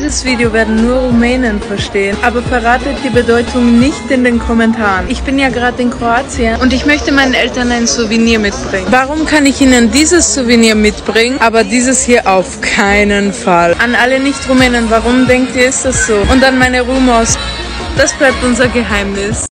Dieses Video werden nur Rumänen verstehen, aber verratet die Bedeutung nicht in den Kommentaren. Ich bin ja gerade in Kroatien und ich möchte meinen Eltern ein Souvenir mitbringen. Warum kann ich ihnen dieses Souvenir mitbringen, aber dieses hier auf keinen Fall? An alle Nicht-Rumänen, warum denkt ihr, ist das so? Und an meine Rumors, das bleibt unser Geheimnis.